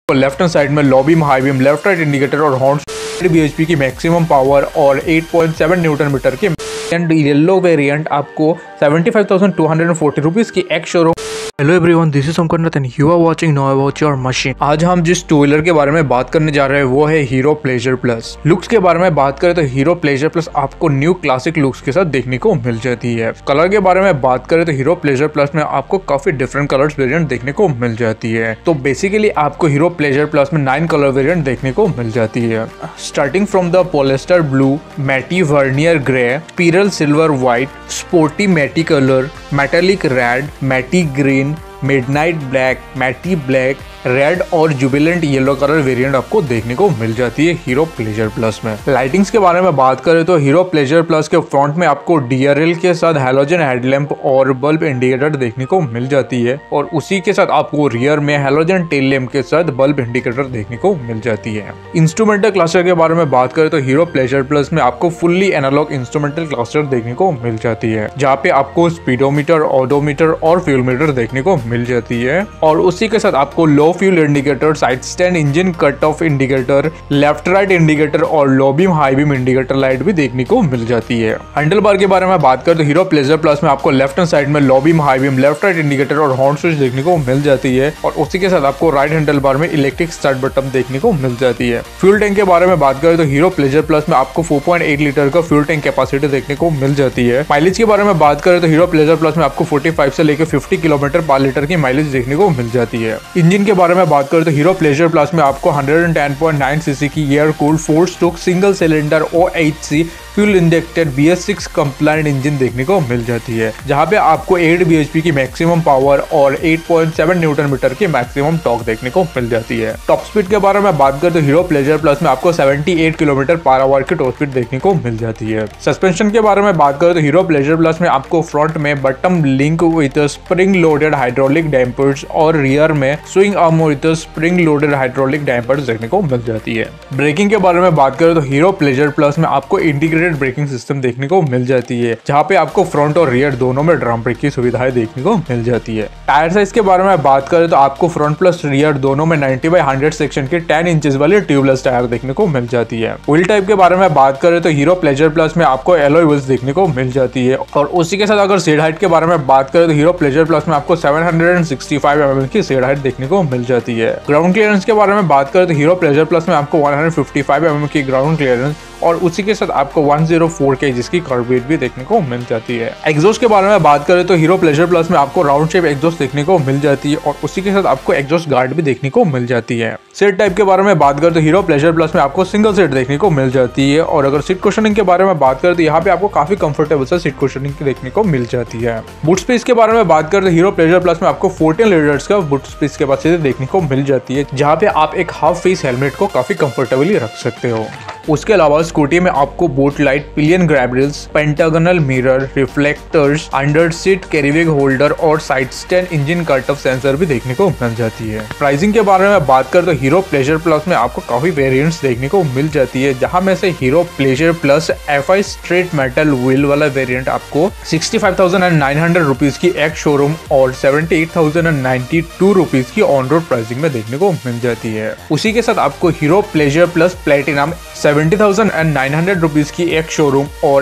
Left hand side में low beam, high beam, left right indicator और horn bhp की maximum power और 8.7 newton metre की and yellow variant आपको 75,240 rupees की ex showroom. Hello everyone, this is Somkarnath and you are watching know about your machine. आज हम जिस two wheeler के बारे में बात करने जा रहे हैं वो है हीरो प्लेजर प्लस। लुक्स के बारे में बात करें तो हीरो प्लेजर प्लस आपको न्यू क्लासिक लुक्स के साथ देखने को मिल जाती है। कलर के बारे में बात करें तो हीरो प्लेजर प्लस में आपको काफी डिफरेंट कलर्स वेरिएंट देखने को मिल जाती है। तो बेसिकली आपको हीरो प्लेजर प्लस में 9 कलर वेरिएंट देखने को मिल जाती है, starting from the polyester blue, matte vernier grey, spiral silver white, sporty matte colour, metallic red, matte green, midnight black, matte black, red और जुबिलेंट येलो कलर वेरिएंट आपको देखने को मिल जाती है हीरो प्लेजर प्लस में। लाइटिंग्स के बारे में बात करें तो हीरो प्लेजर प्लस के फ्रंट में आपको DRL के साथ हैलोजन हेडलैम्प और बल्ब इंडिकेटर देखने को मिल जाती है और उसी के साथ आपको रियर में हैलोजन टेल लैम्प के साथ बल्ब इंडिकेटर देखने को मिल जाती है। इंस्ट्रूमेंटल क्लस्टर के बारे में बात करें तो हीरो प्लेजर प्लस में आपको फुल्ली एनालॉग इंस्ट्रूमेंटल क्लस्टर देखने को मिल जाती है, जहाँ पे आपको स्पीडोमीटर, ऑडोमीटर और फ्यूल मीटर देखने को मिल जाती है और उसी के साथ आपको low fuel indicator, side stand engine cut off indicator, left right indicator और low beam high beam indicator light भी देखने को मिल जाती है। हैंडल बार के बारे में बात करें तो हीरो प्लेजर प्लस में आपको लेफ्ट हैंड साइड में low beam, high beam, left right indicator और हॉर्न स्विच देखने को मिल जाती है और उसी के साथ आपको राइट हैंडल बार में इलेक्ट्रिक स्टार्ट बटन देखने को मिल जाती है। फ्यूल टैंक के बारे में बात करें तो हीरो प्लेजर प्लस में आपको 4.8 लीटर का फ्यूल टैंक कैपेसिटी देखने को मिल जाती है। माइलेज के बारे में बात करें तो हीरो प्लेजर प्लस में आपको 45 से लेकर 50 किलोमीटर पर लीटर की माइलेज देखने को मिल जाती है। इंजन के बारे में बात करें तो हीरो प्लेजर प्लस में आपको 110.9 सीसी की air cooled 4 stroke single cylinder OHC fuel injected BS6 compliant engine देखने को मिल जाती है, जहां पे आपको 8 bhp की मैक्सिमम पावर और 8.7 न्यूटन मीटर की मैक्सिमम टॉर्क देखने को मिल जाती है। टॉप स्पीड के बारे में बात करें तो हीरो प्लेजर प्लस में आपको 78 किलोमीटर पर आवर की टॉप स्पीड देखने को मिल जाती है। सस्पेंशन के बारे में बात करें तो हीरो प्लेजर प्लस में आपको फ्रंट में button link with spring loaded hydraulic dampers और रियर में swing arm with spring loaded hydraulic dampers देखने को मिल जाती है। ब्रेकिंग के बारे में बात करें तो हीरो प्लेजर प्लस में आपको इंटीग्रेटेड ब्रेकिंग सिस्टम देखने को मिल जाती है, जहां पे आपको फ्रंट और रियर दोनों में ड्रम ब्रेक की सुविधाएं देखने को मिल जाती है। टायर साइज के बारे में बात करें तो आपको फ्रंट प्लस रियर दोनों में 90/100 सेक्शन के 10 इंचेस वाली ट्यूबलेस टायर देखने को मिल जाती है। व्हील टाइप के बारे में बात करें तो हीरो प्लेजर प्लस में आपको एलॉय व्हील्स देखने को मिल जाती है और उसी के साथ अगर सीट हाइट के बारे में बात करें तो हीरो प्लेजर प्लस में आपको 765 mm की सीट हाइट देखने को मिल जाती है। ग्राउंड क्लियरेंस के बारे में बात करें तो हीरो प्लेजर प्लस में आपको 155 mm की ग्राउंड क्लियरेंस और उसी के साथ आपको 104 kg की कर्व वेट भी देखने को मिल जाती है। एग्जॉस्ट के बारे में बात करें तो हीरो प्लेजर प्लस में आपको राउंड शेप एग्जॉस्ट देखने को मिल जाती है और उसी के साथ आपको एग्जॉस्ट गार्ड भी देखने को मिल जाती है। सीट टाइप के बारे में बात करें तो हीरो प्लेजर प्लस में आपको सिंगल सीट देखने को मिल जाती है और अगर सीट कुशनिंग के बारे में बात करें तो यहाँ पे आपको काफी कंफर्टेबल सा सीट कुशनिंग देखने को मिल जाती है। बूट स्पेस के बारे में बात करें तो हीरो प्लेजर प्लस में आपको 14 लीटर्स का बूट स्पेस कैपेसिटी देखने को मिल जाती है, जहाँ पे आप एक हाफ फेस हेलमेट को काफी कंफर्टेबली रख सकते हो। उसके अलावा स्कूटी में आपको boot light, pillion grab rails, pentagonal mirror, reflectors, under seat carry bag holder और side stand engine cut off sensor भी देखने को मिल जाती है। प्राइसिंग के बारे में बात करें तो हीरो प्लेजर प्लस में आपको काफी वेरिएंट्स देखने को मिल जाती है, जहां में से Hero Pleasure Plus FI straight metal wheel वाला वेरिएंट आपको 65,900 रुपीज की एक्स शोरूम और 78,092 रुपीज की ऑन रोड प्राइसिंग में देखने को मिल जाती है। उसी के साथ आपको Hero Pleasure Plus platinum 70,900 rupees की एक शोरूम और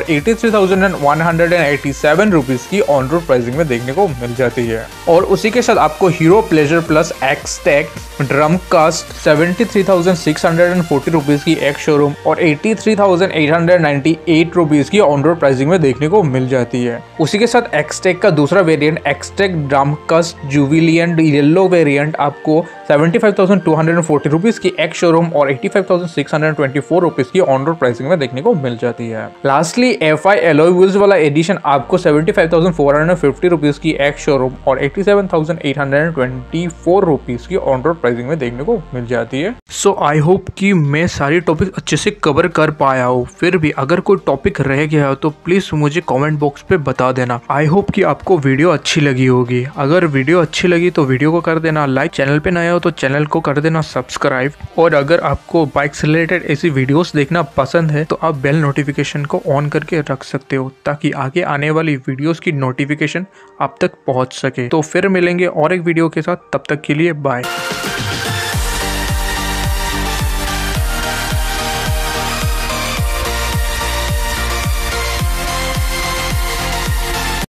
83,187 रुपीज की ऑन रोड प्राइसिंग में देखने को मिल जाती है। और उसी के साथ आपको Hero Pleasure Plus Xtec drum cast 73,640 rupees की एक शोरूम और 83,898 रुपीज की ऑन रोड प्राइसिंग में देखने को मिल जाती है। उसी के साथ एक्सटेक का दूसरा variant Xtec drum cast jubilant yellow variant आपको 75,240 रुपीज की एक शोरूम और 85,624 रुपीज की ऑन रोड प्राइसिंग में देखने को मिल जाती है। लास्टली FI एलॉय व्हील्स वाला एडिशन आपको 75,450 रुपीज की एक शोरूम और 87,824 रुपीज की ऑन रोड प्राइसिंग में देखने को मिल जाती है। सो आई होप कि मैं सारी टॉपिक अच्छे से कवर कर पाया हूँ। फिर भी अगर कोई टॉपिक रह गया हो तो प्लीज मुझे कमेंट बॉक्स पे बता देना। आई होप कि आपको वीडियो अच्छी लगी होगी। अगर वीडियो अच्छी लगी तो वीडियो को कर देना लाइक, चैनल पे नया हो तो चैनल को कर देना सब्सक्राइब और अगर आपको बाइक से रिलेटेड ऐसी वीडियोस देखना पसंद है तो आप बेल नोटिफिकेशन को ऑन करके रख सकते हो ताकि आगे आने वाली वीडियोस की नोटिफिकेशन आप तक पहुंच सके। तो फिर मिलेंगे और एक वीडियो के साथ, तब तक के लिए बाय।